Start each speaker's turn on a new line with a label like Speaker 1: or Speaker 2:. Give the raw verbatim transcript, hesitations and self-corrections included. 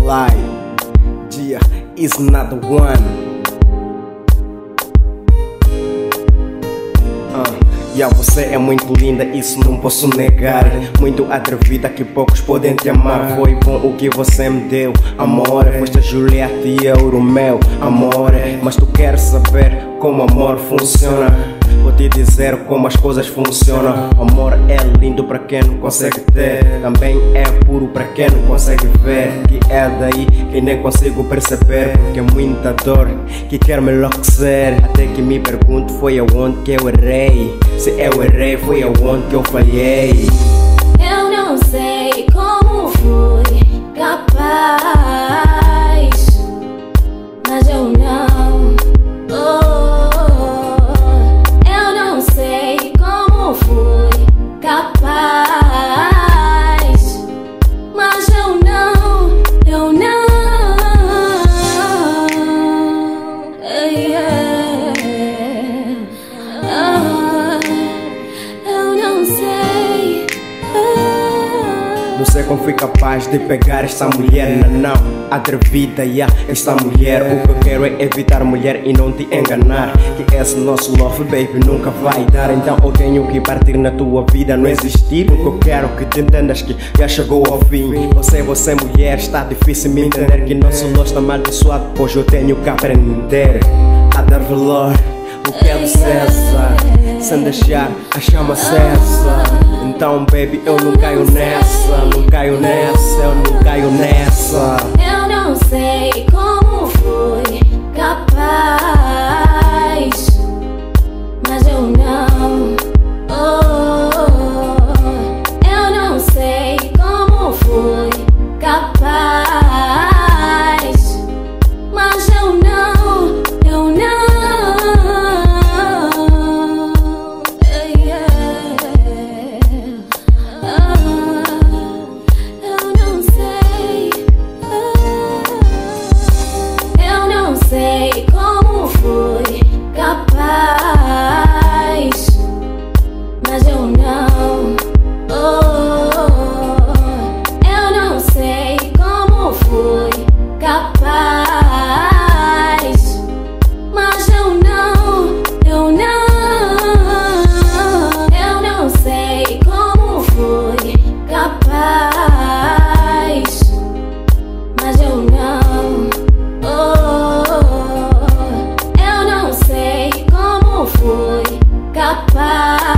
Speaker 1: Fly, Dia is not the one. Yeah, você é muito linda, isso não posso negar. Muito atrevida que poucos podem te amar. Foi bom o que você me deu, amor. Foste a Julieta e eu o Romeu, amor. Mas tu queres saber como amor funciona? Vou te dizer como as coisas funcionam. Amor é lindo para quem não consegue ter. Também é puro para quem não consegue ver. Que é daí que nem consigo perceber. Porque é muita dor que quer me enlouquecer. Até que me pergunto foi aonde que eu errei. Se eu errei foi aonde que eu falhei.
Speaker 2: Eu não sei como fui capaz, mas eu não oh, eu não sei como fui capaz, mas eu não, eu não yeah.
Speaker 1: Não sei como fui capaz de pegar esta mulher, não, não, atrevida, yeah, esta mulher. O que eu quero é evitar mulher e não te enganar. Que esse nosso love, baby, nunca vai dar. Então eu tenho que partir na tua vida, não existir. Porque eu quero que te entendas que já chegou ao fim. Eu sei, você mulher, está difícil me entender. Que nosso love está amaldiçoado, pois eu tenho que aprender a dar valor o que é do César, sem deixar a chama acesa. Então baby, eu não caio nessa, não caio nessa, eu não caio nessa.
Speaker 2: Eu não sei como fui capaz, mas eu não oh, eu não sei como fui capaz, mas eu não, eu não sei como fui capaz, mas eu não oh, eu não sei como fui capaz, mas eu não, eu não eu não sei como fui capaz, mas eu não oh, eu não sei como fui capaz.